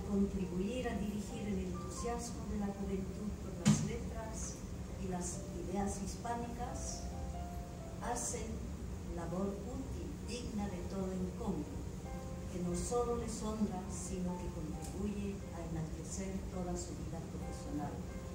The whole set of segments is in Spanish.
contribuir a dirigir el entusiasmo de la juventud por las letras y las ideas hispánicas, hacen labor útil, digna de todo encomio, que no solo les honra, sino que contribuye a enaltecer toda su vida profesional.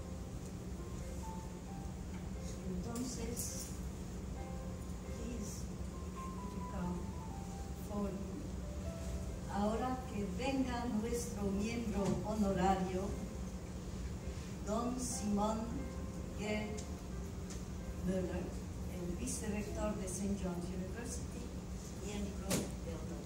Entonces, please, come forward. Ahora que venga nuestro miembro honorario, don Simón G. Müller, el vicerrector de St. John's University, miembro de honor.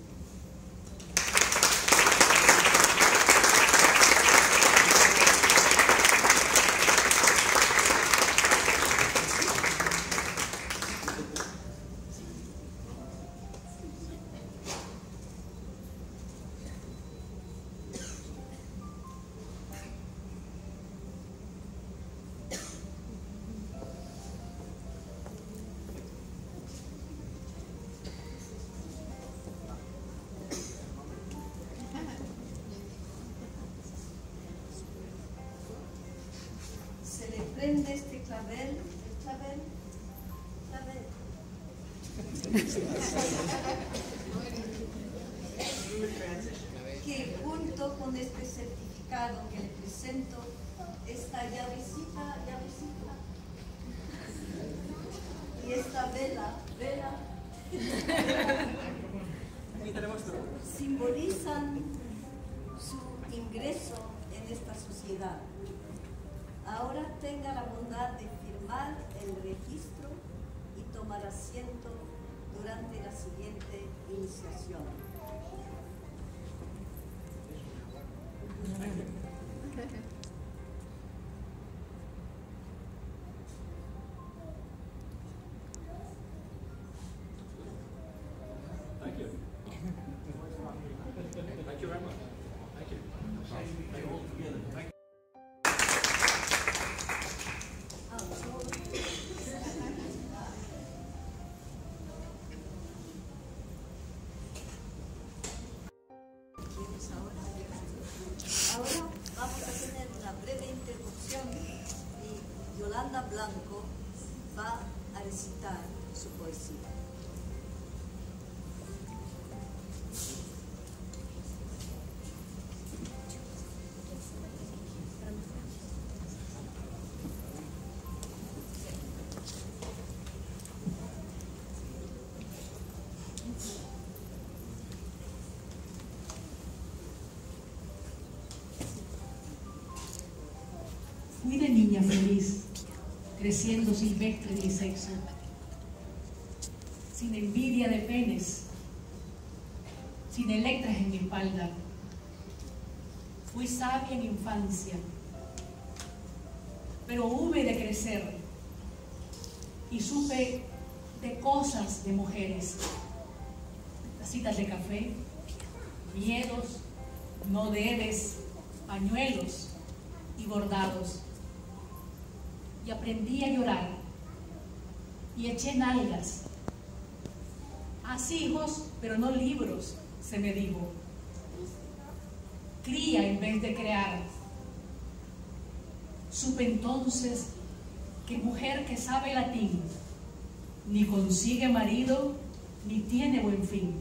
Prende este clavel, que junto con este certificado que le presento, esta llavecita, y esta vela, simbolizan su ingreso en esta sociedad. Ahora tenga la bondad de firmar el registro y tomar asiento durante la siguiente iniciación. Thank you. Thank you very much. Thank you. Thank you all together. Thank you. Ahora vamos a tener una breve interrupción y Yolanda Blanco va a recitar su poesía. Fui de niña feliz, creciendo silvestre en mi sexo, sin envidia de penes, sin electras en mi espalda. Fui sabia en infancia, pero hube de crecer y supe de cosas de mujeres, tacitas de café, miedos, no debes, pañuelos y bordados. Y aprendí a llorar y eché nalgas. Haz hijos, pero no libros, se me dijo. Cría en vez de crear. Supe entonces que mujer que sabe latín ni consigue marido ni tiene buen fin.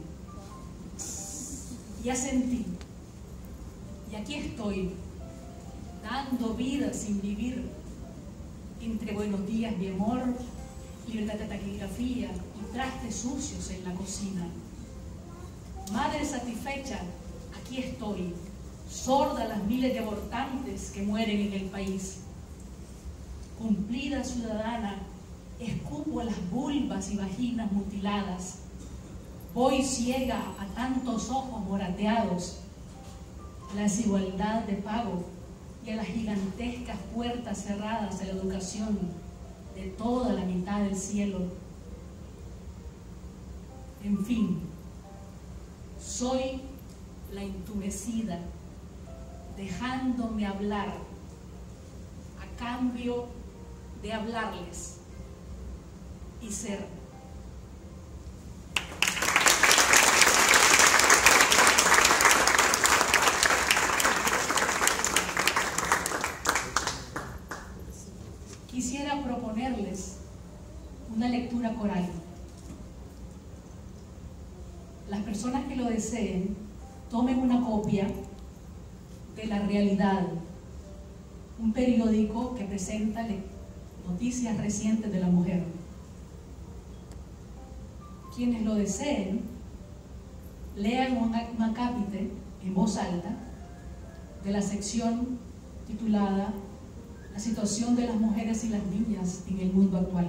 Y asentí, y aquí estoy, dando vida sin vivir, entre buenos días mi amor, libertad de taquigrafía y trastes sucios en la cocina. Madre satisfecha, aquí estoy, sorda a las miles de abortantes que mueren en el país. Cumplida ciudadana, escupo a las vulvas y vaginas mutiladas. Voy ciega a tantos ojos morateados, la desigualdad de pago y a las gigantescas puertas cerradas de la educación de toda la mitad del cielo. En fin, soy la entumecida, dejándome hablar a cambio de hablarles y ser. deseen, tomen una copia de La Realidad, un periódico que presenta noticias recientes de la mujer. Quienes lo deseen, lean un acápite en voz alta de la sección titulada La situación de las mujeres y las niñas en el mundo actual.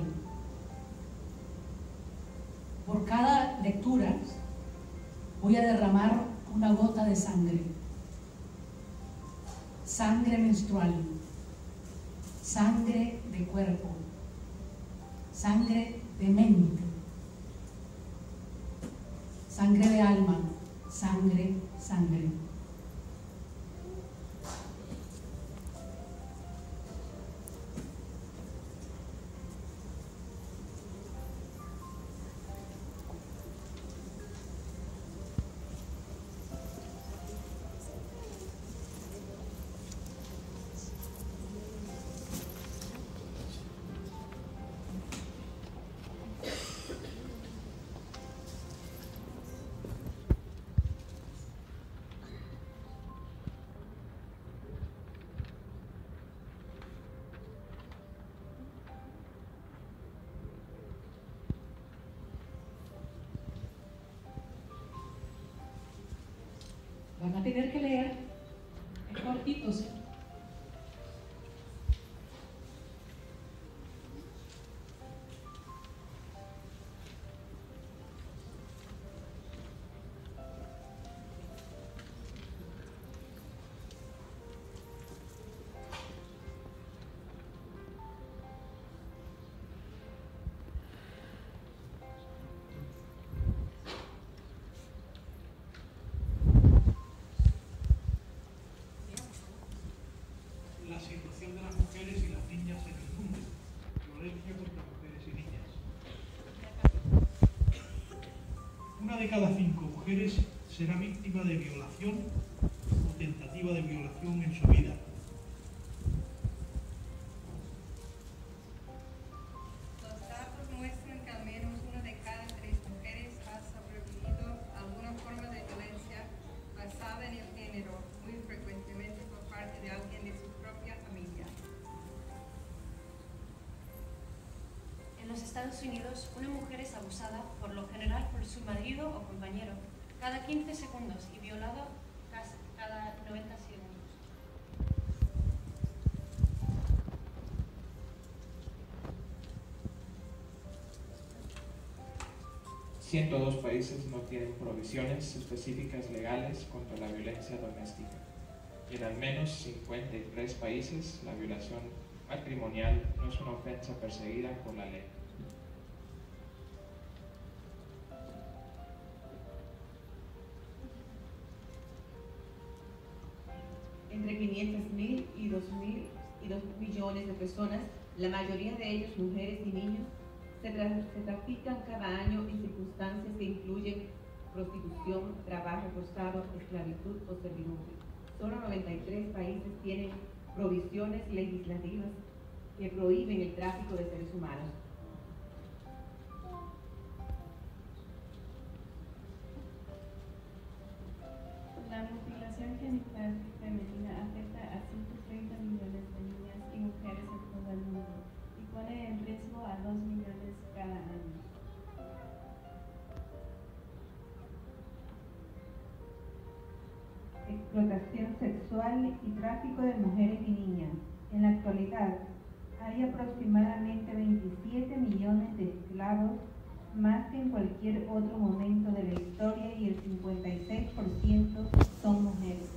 Por cada lectura voy a derramar una gota de sangre. Sangre menstrual, sangre de cuerpo, sangre de mente, sangre de alma, sangre, sangre. Van a tener que leer, es cortito, ¿sí? La situación de las mujeres y las niñas en el mundo. Violencia contra mujeres y niñas. Una de cada 5 mujeres será víctima de violación o tentativa de violación en su vida. Los datos muestran que al menos una de cada 3 mujeres ha sobrevivido a alguna forma de violencia basada en el género, muy frecuentemente por parte de alguien de su propia familia. En los Estados Unidos, una mujer es abusada, por lo general por su marido o compañero, cada 15 segundos y violada cada 90 segundos. $102 países no tienen provisiones específicas legales contra la violencia doméstica. Y en al menos 53 países la violación matrimonial no es una ofensa perseguida por la ley. Entre 500.000 y 2 millones de personas, la mayoría de ellos mujeres y niños, se trafican cada año en circunstancias que incluyen prostitución, trabajo forzado, esclavitud o servidumbre. Solo 93 países tienen provisiones legislativas que prohíben el tráfico de seres humanos. La mutilación genital femenina afecta a 130 millones de niñas y mujeres en todo el mundo y pone en riesgo a 2 millones cada año. Explotación sexual y tráfico de mujeres y niñas. En la actualidad, hay aproximadamente 27 millones de esclavos, más que en cualquier otro momento de la historia, y el 56% son mujeres.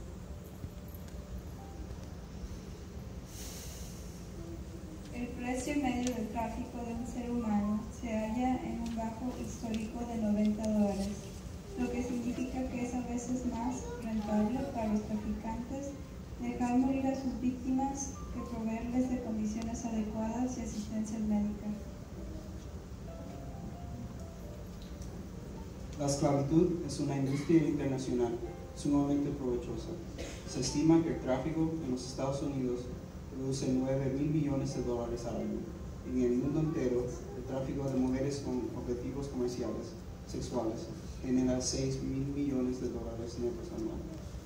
El precio medio del tráfico de un ser humano se halla en un bajo histórico de $90, lo que significa que es a veces más rentable para los traficantes dejar morir a sus víctimas que proveerles de condiciones adecuadas y asistencia médica. La esclavitud es una industria internacional sumamente provechosa. Se estima que el tráfico en los Estados Unidos produce $9.000 billones al año. En el mundo entero, el tráfico de mujeres con objetivos comerciales, sexuales, genera 6 mil millones de dólares netos anuales.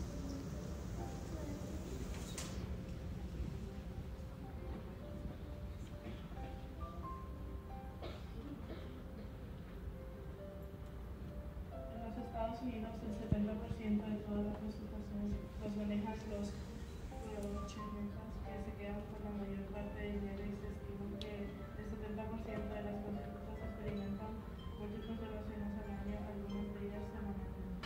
En los Estados Unidos, el 70% de toda la prostitución los manejan los proxenetas, que se quedan con la mayor parte del dinero, y se estima que el 70% de las prostitutas experimentan múltiples relaciones al año, algunas de ellas semanalmente.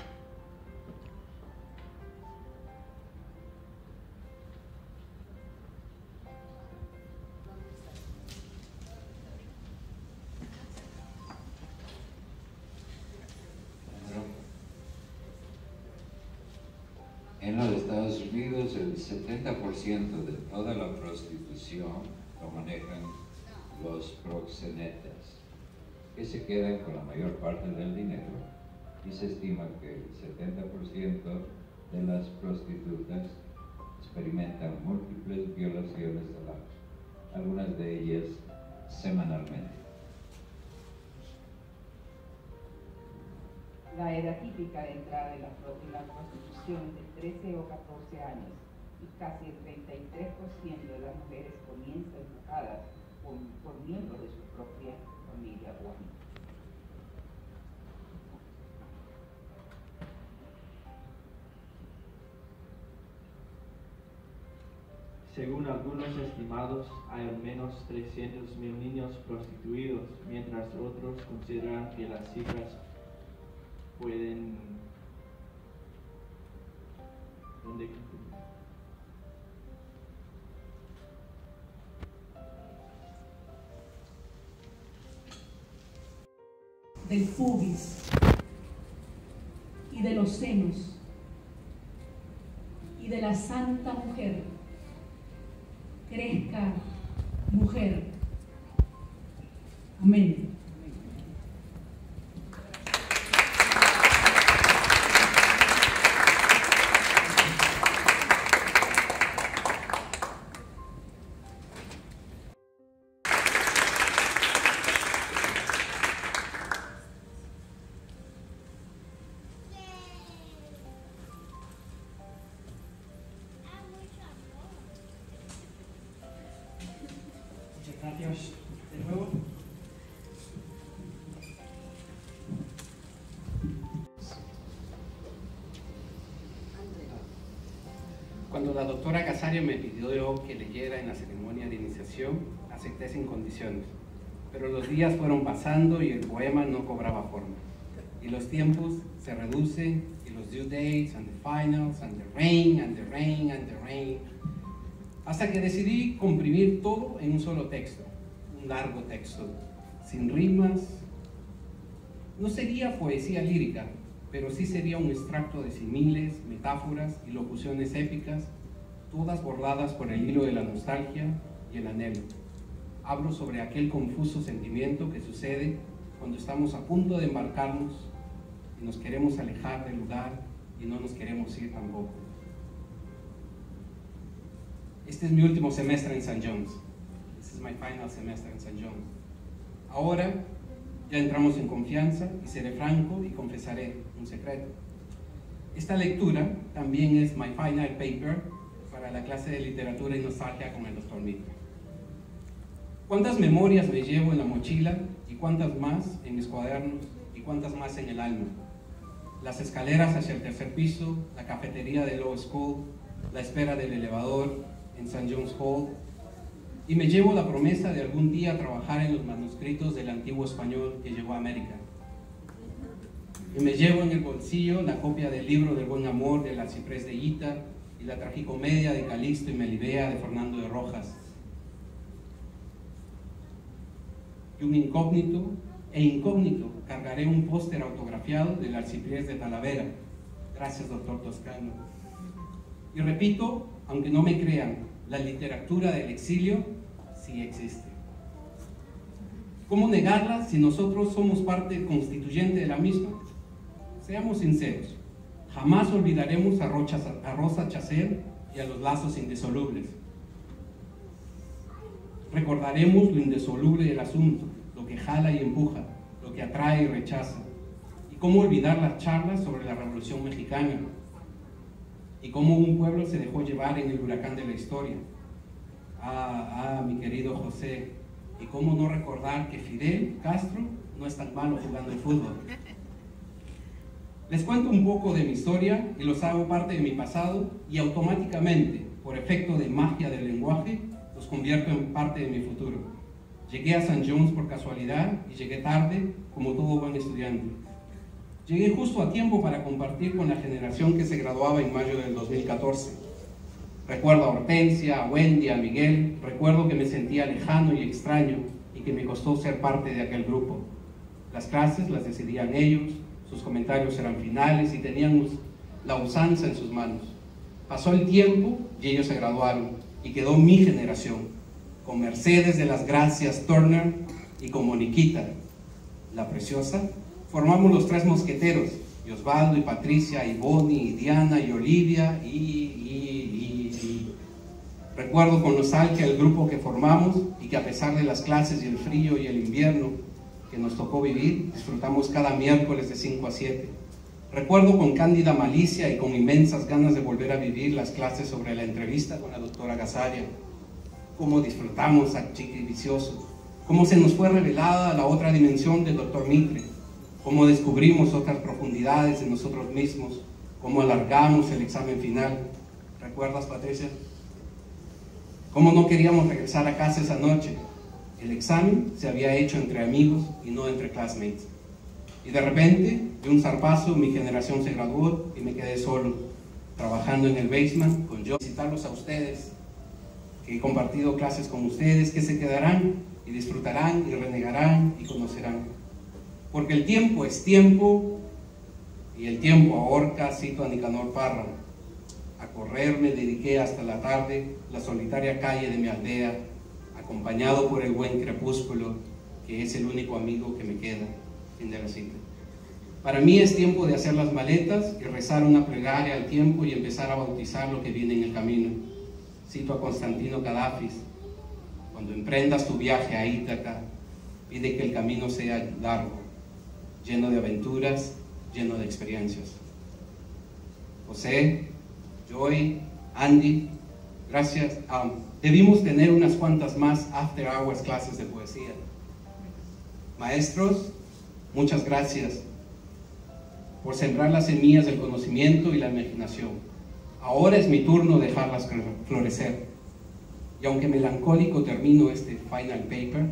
En los Estados Unidos, el 70% de toda la prostitución lo manejan los proxenetas, que se quedan con la mayor parte del dinero, y se estima que el 70% de las prostitutas experimentan múltiples violaciones al año, algunas de ellas semanalmente. La edad típica de entrada de la prostitución es de 13 o 14 años, y casi el 33% de las mujeres comienzan educadas por miembros de su propia familia o amigos. Según algunos estimados, hay al menos 300.000 niños prostituidos, mientras otros consideran que las cifras pueden... ¿Dónde continúa? Del pubis y de los senos y de la santa mujer, crezca mujer. Amén. Gracias de nuevo. Cuando la doctora Casario me pidió que leyera en la ceremonia de iniciación, acepté sin condiciones. Pero los días fueron pasando y el poema no cobraba forma. Y los tiempos se reducen, y los due dates, and the finals, and the rain, and the rain, and the rain. Hasta que decidí comprimir todo en un solo texto, un largo texto, sin rimas. No sería poesía lírica, pero sí sería un extracto de similes, metáforas y locuciones épicas, todas bordadas por el hilo de la nostalgia y el anhelo. Hablo sobre aquel confuso sentimiento que sucede cuando estamos a punto de embarcarnos y nos queremos alejar del lugar y no nos queremos ir tampoco. Este es mi último semestre en St. John's. This is my final semester in St. John's. Ahora ya entramos en confianza y seré franco y confesaré un secreto. Esta lectura también es my final paper para la clase de literatura y nostalgia con el Dr. Mitra. ¿Cuántas memorias me llevo en la mochila y cuántas más en mis cuadernos y cuántas más en el alma? Las escaleras hacia el tercer piso, la cafetería de Law School, la espera del elevador en St. John's Hall, y me llevo la promesa de algún día trabajar en los manuscritos del antiguo español que llegó a América. Y me llevo en el bolsillo la copia del libro del buen amor del Arciprés de Ita y la tragicomedia de Calixto y Melibea de Fernando de Rojas. Y un incógnito cargaré un póster autografiado del Arciprés de Talavera. Gracias, doctor Toscano. Y repito, aunque no me crean, la literatura del exilio sí existe. ¿Cómo negarla si nosotros somos parte constituyente de la misma? Seamos sinceros, jamás olvidaremos a Rosa Chacel y a los lazos indisolubles. Recordaremos lo indisoluble del asunto, lo que jala y empuja, lo que atrae y rechaza. Y cómo olvidar las charlas sobre la Revolución Mexicana, y cómo un pueblo se dejó llevar en el huracán de la historia. Mi querido José, y cómo no recordar que Fidel Castro no es tan malo jugando al fútbol. Les cuento un poco de mi historia y los hago parte de mi pasado, y automáticamente, por efecto de magia del lenguaje, los convierto en parte de mi futuro. Llegué a St. John's por casualidad y llegué tarde, como todo buen estudiante. Llegué justo a tiempo para compartir con la generación que se graduaba en mayo del 2014. Recuerdo a Hortensia, a Wendy, a Miguel. Recuerdo que me sentía lejano y extraño y que me costó ser parte de aquel grupo. Las clases las decidían ellos, sus comentarios eran finales y tenían la usanza en sus manos. Pasó el tiempo y ellos se graduaron y quedó mi generación, con Mercedes de las Gracias Turner y con Moniquita, la preciosa. Formamos los tres mosqueteros, y Osvaldo y Patricia y Bonnie y Diana y Olivia Recuerdo con nostalgia el grupo que formamos y que a pesar de las clases y el frío y el invierno que nos tocó vivir, disfrutamos cada miércoles de 5 a 7. Recuerdo con cándida malicia y con inmensas ganas de volver a vivir las clases sobre la entrevista con la doctora Gazaria. Cómo disfrutamos a Chiqui Vicioso, cómo se nos fue revelada la otra dimensión del doctor Mitre, cómo descubrimos otras profundidades en nosotros mismos, cómo alargamos el examen final. ¿Recuerdas, Patricia? Cómo no queríamos regresar a casa esa noche. El examen se había hecho entre amigos y no entre classmates. Y de repente, de un zarpazo, mi generación se graduó y me quedé solo, trabajando en el basement con yo. Visitarlos a ustedes, que he compartido clases con ustedes, que se quedarán y disfrutarán y renegarán y conocerán. Porque el tiempo es tiempo y el tiempo ahorca, cito a Nicanor Parra. A correr me dediqué hasta la tarde, la solitaria calle de mi aldea, acompañado por el buen crepúsculo, que es el único amigo que me queda. Fin de la cita. Para mí es tiempo de hacer las maletas y rezar una plegaria al tiempo y empezar a bautizar lo que viene en el camino. Cito a Constantino Cadafis: cuando emprendas tu viaje a Ítaca, pide que el camino sea largo, lleno de aventuras, lleno de experiencias. José, Joy, Andy, gracias. Debimos tener unas cuantas más after hours clases de poesía. Maestros, muchas gracias por sembrar las semillas del conocimiento y la imaginación. Ahora es mi turno de dejarlas florecer. Y aunque melancólico, termino este final paper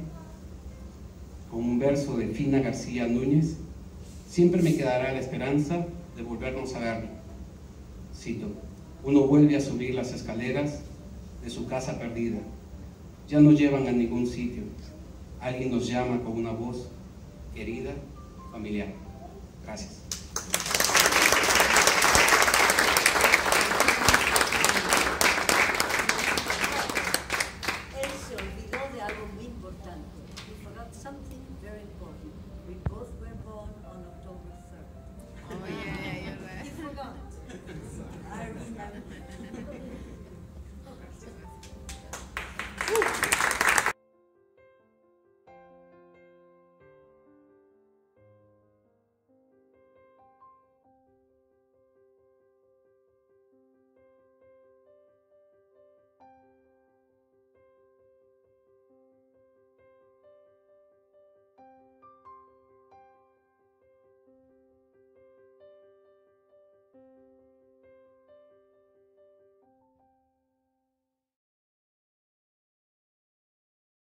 con un verso de Fina García Núñez: siempre me quedará la esperanza de volvernos a ver. Cito: uno vuelve a subir las escaleras de su casa perdida. Ya no llevan a ningún sitio. Alguien nos llama con una voz querida, familiar. Gracias.